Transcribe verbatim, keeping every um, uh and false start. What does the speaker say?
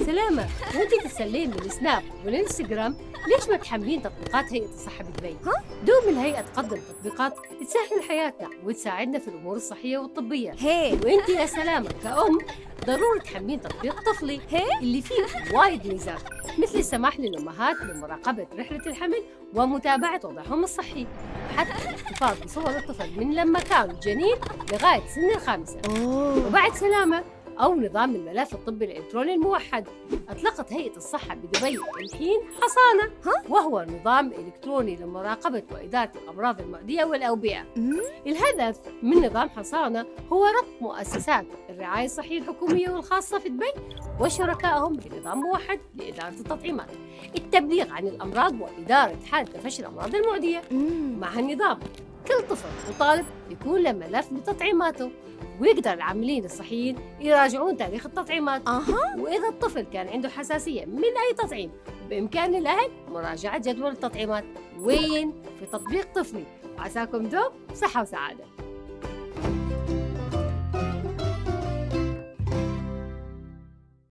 سلامة، وانت تتسلين من السناب والانستغرام، ليش ما تحملين تطبيقات هيئة الصحة بدبي؟ ها؟ دوم الهيئة تقدم تطبيقات تسهل حياتنا وتساعدنا في الأمور الصحية والطبية. هي وانت يا سلامة كأم ضروري تحملين تطبيق طفلي هي اللي فيه وايد ميزات، مثل السماح للأمهات بمراقبة رحلة الحمل ومتابعة وضعهم الصحي، وحتى الاحتفاظ بصور الطفل من لما كان جنين لغاية سن الخامسة. اوه وبعد سلامة أو نظام الملف الطبي الإلكتروني الموحد، أطلقت هيئة الصحة بدبي الحين حصانة، وهو نظام إلكتروني لمراقبة وإدارة الأمراض المعدية والأوبئة. أمم. الهدف من نظام حصانة هو ربط مؤسسات الرعاية الصحية الحكومية والخاصة في دبي وشركائهم بنظام موحد لإدارة التطعيمات، التبليغ عن الأمراض وإدارة حالة تفشي الأمراض المعدية. أمم. مع النظام كل طفل وطالب يكون له ملف لتطعيماته، ويقدر العاملين الصحيين يراجعون تاريخ التطعيمات. اها وإذا الطفل كان عنده حساسية من أي تطعيم، بإمكان الأهل مراجعة جدول التطعيمات. وين؟ في تطبيق طفلي. عساكم دوم صحة وسعادة.